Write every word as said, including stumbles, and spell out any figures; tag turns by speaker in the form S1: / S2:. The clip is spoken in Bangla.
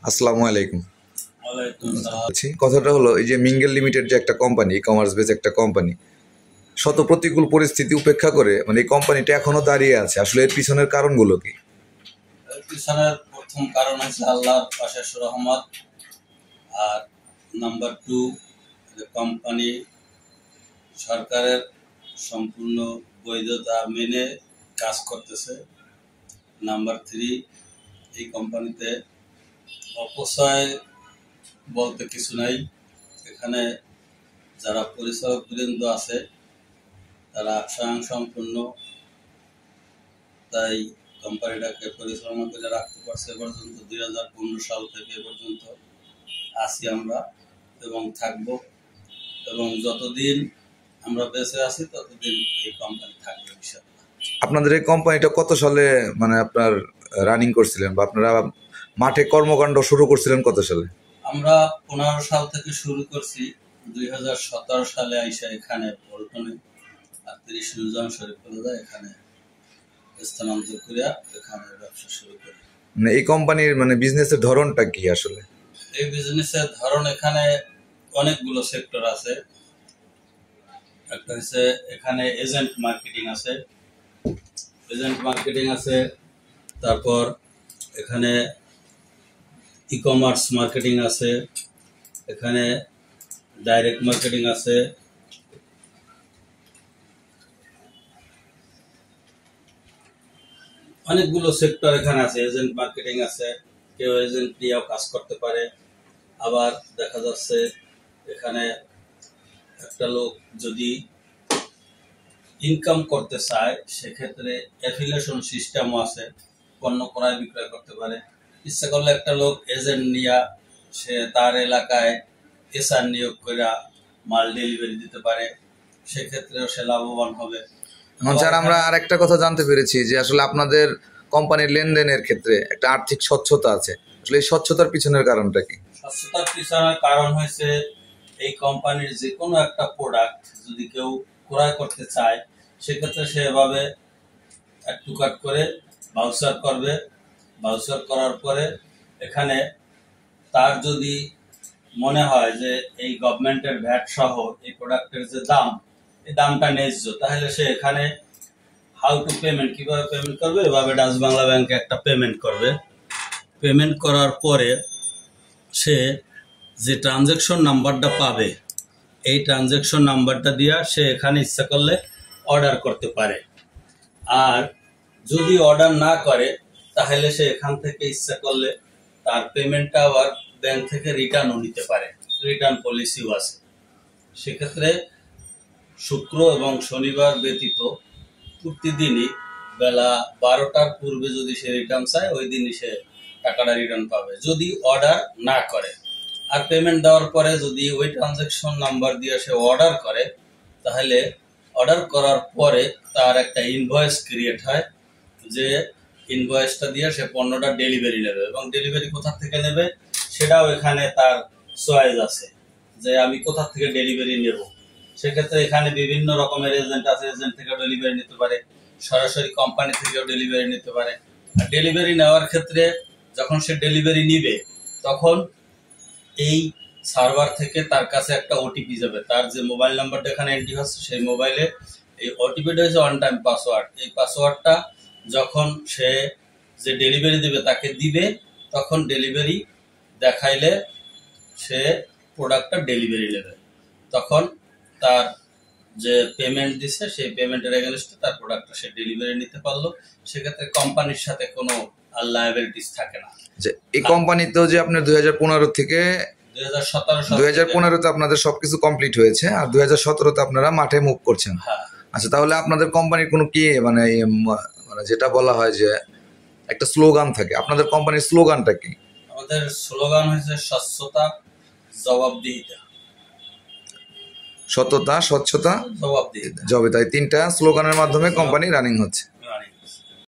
S1: আসসালামু আলাইকুম।
S2: ওয়ালাইকুম সালাম।
S1: আচ্ছা, কথাটা হলো এই যে মিঙ্গেল লিমিটেড যে একটা কোম্পানি, ই কমার্স বেস একটা কোম্পানি, শত প্রতিকূল পরিস্থিতি উপেক্ষা করে মানে এই কোম্পানিটা এখনো দাঁড়িয়ে আছে, আসলে এর পিছনের কারণগুলো কি?
S2: এর পিছনের প্রথম কারণ হচ্ছে আল্লাহর অশেষ রহমত, আর নাম্বার টু কোম্পানি সরকারের সম্পূর্ণ বৈধতা মেনে কাজ করতেছে। নাম্বার থ্রি, এই কোম্পানিতে অপচয় বলতে কিছু নাই। এখানে যারা পরিচালক বৃন্দ আছে তারা স্বয়ংসম্পূর্ণ, তাই কোম্পানিটাকে পরিচালনা করে রাখতে পারছে এ পর্যন্ত। দুই হাজার পনেরো সাল থেকে এ পর্যন্ত আছি আমরা এবং থাকব, এবং যতদিন আমরা বেঁচে আছি ততদিন এই কোম্পানি থাকবে ইনশাআল্লাহ।
S1: আপনাদের এই কোম্পানিটা কত সালে মানে আপনার রানিং করছিলেন বা আপনারা মাঠে কর্মকাণ্ড শুরু করছিলেন কত সালে?
S2: আমরা পনেরো সাল থেকে শুরু করছি। দুই হাজার সতেরো সালে আইসা এখানে পল্টনে আটত্রিশ নিজাম শরীফ কলেজে এখানে স্থানান্তর করিয়া এখানে ব্যবসা শুরু করি।
S1: মানে এই কোম্পানির মানে বিজনেসের ধরনটা কি আসলে?
S2: এই বিজনেসের ধরন এখানে অনেকগুলো সেক্টর আছে। একটা হচ্ছে এখানে এজেন্ট মার্কেটিং আছে, এজেন্ট মার্কেটিং আছে তারপর এখানে ই কমার্স মার্কেটিং আছে, এখানে ডাইরেক্ট মার্কেটিং আছে, অনেকগুলো সেক্টর এখানে আছে। এজেন্ট মার্কেটিং আছে, কেউ এজেন্ট দিয়েও কাজ করতে পারে। আবার দেখা যাচ্ছে এখানে একটা লোক যদি ইনকাম করতে চায় সেক্ষেত্রে অ্যাফিলিয়েশন সিস্টেমও আছে, পণ্য ক্রয় বিক্রয় করতে পারে। ইচ্ছা করলে একটা লোক এজেন্ট নিয়ে সে তার এলাকায় এসআর নিয়োগ করে মাল ডেলিভারি দিতে পারে, সেক্ষেত্রেও সে লাভবান হবে।
S1: স্যার, আমরা আর একটা কথা জানতে পেরেছি যে আসলে আপনাদের কোম্পানির লেনদেনের ক্ষেত্রে একটা আর্থিক স্বচ্ছতা আছে, আসলে এই স্বচ্ছতার পিছনের কারণটা কি?
S2: স্বচ্ছতার পিছনের কারণ হয়েছে এই কোম্পানির যে কোনো একটা প্রোডাক্ট যদি কেউ ক্রয় করতে চায় সেক্ষেত্রে সে এভাবে অ্যাড টু কার্ট করে ভাউচার করবে। ভাউচার করার পরে এখানে তার যদি মনে হয় যে এই গভর্নমেন্টের ভ্যাট সহ এই প্রোডাক্টের যে দাম, এই দামটা ন্যায্য, তাহলে সে এখানে হাউ টু পেমেন্ট, কিভাবে পেমেন্ট করবে, এভাবে ডাচ বাংলা ব্যাংকে একটা পেমেন্ট করবে। পেমেন্ট করার পরে সে যে ট্রানজ্যাকশন নাম্বারটা পাবে, এই ট্রানজ্যাকশন নাম্বারটা দিয়ে সে এখানে ইচ্ছা করলে অর্ডার করতে পারে। আর যদি অর্ডার না করে তাহলে সে এখান থেকে ইচ্ছা করলে তার পেমেন্টটা আবার ব্যাংক থেকে রিটার্নও নিতে পারে, রিটার্ন পলিসিও আছে। সেক্ষেত্রে শুক্র এবং শনিবার ব্যতীত প্রতিদিনই বেলা বারোটার পূর্বে যদি সে রিটার্ন চায় ওই দিনই সে টাকাটা রিটার্ন পাবে, যদি অর্ডার না করে। আর পেমেন্ট দেওয়ার পরে যদি ওই ট্রানজ্যাকশন নাম্বার দিয়ে সে অর্ডার করে তাহলে অর্ডার করার পরে তার একটা ইনভয়েস ক্রিয়েট হয়, যে ইনভয়েসটা দিয়ে সে পণ্যটা ডেলিভারি নেবে, এবং ডেলিভারি কোথা থেকে নেবে সেটাও এখানে তার চয়েস আছে যে আমি কোথা থেকে ডেলিভারি নেব। সেক্ষেত্রে এখানে বিভিন্ন রকমের এজেন্ট আছে, এজেন্ট থেকে ডেলিভারি নিতে পারে, সরাসরি কোম্পানি থেকেও ডেলিভারি নিতে পারে। আর ডেলিভারি নেওয়ার ক্ষেত্রে যখন সে ডেলিভারি নিবে তখন এই সার্ভার থেকে তার কাছে একটা ওটিপি যাবে, তার যে মোবাইল নাম্বারটা এখানে এন্ট্রি হচ্ছে সেই মোবাইলে এই ওটিপিটা হচ্ছে ওয়ান টাইম পাসওয়ার্ড। এই পাসওয়ার্ডটা যখন সে যে ডেলিভারি দেবে তাকে দিবে, তখন ডেলিভারি দেখাইলে সে প্রোডাক্টটা ডেলিভারি নেবে, তখন তার যে পেমেন্ট দিছে সেই পেমেন্টের এগেনস্টে তার প্রোডাক্টটা সে ডেলিভারি নিতে পারলো। সেক্ষেত্রে কোম্পানির সাথে কোনো লায়াবিলিটিস থাকে না।
S1: যে এই কোম্পানিতেও যে আপনার দুই হাজার পনেরো থেকে
S2: দুই হাজার সতেরো
S1: দুই হাজার পনেরোতে আপনাদের সবকিছু কমপ্লিট হয়েছে, আর দুই হাজার সতেরোতে আপনারা মাঠে মুভ করছেন।
S2: হ্যাঁ।
S1: আচ্ছা, তাহলে আপনাদের কোম্পানির কোনো কি মানে মানে যেটা বলা হয় যে একটা স্লোগান থাকে, আপনাদের কোম্পানির স্লোগানটা কি?
S2: আমাদের স্লোগান হচ্ছে স্বচ্ছতা, জবাবদিহিতা।
S1: সততা, স্বচ্ছতা,
S2: জবাবদিহিতা,
S1: জবাবদিহিতা, তিনটা স্লোগানের মাধ্যমে কোম্পানি রানিং হচ্ছে।